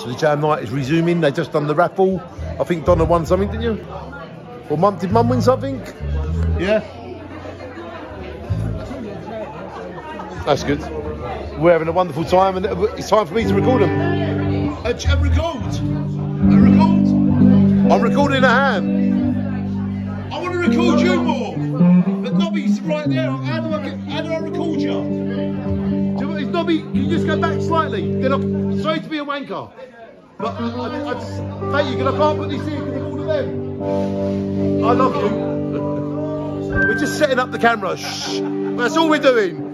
So the jam night is resuming. They just done the raffle. I think Donna won something, didn't you? Or Mum, did Mum win something? Yeah? That's good. We're having a wonderful time, and it's time for me to record them. A record? I'm recording a ham. I want to record you more. But Nobby's right there. How do I record you? Is Nobby, can you just go back slightly? Then sorry to be a wanker. But I just thank you, because I can't put this here because of all of them. I love you. We're just setting up the camera. Shh. That's all we're doing.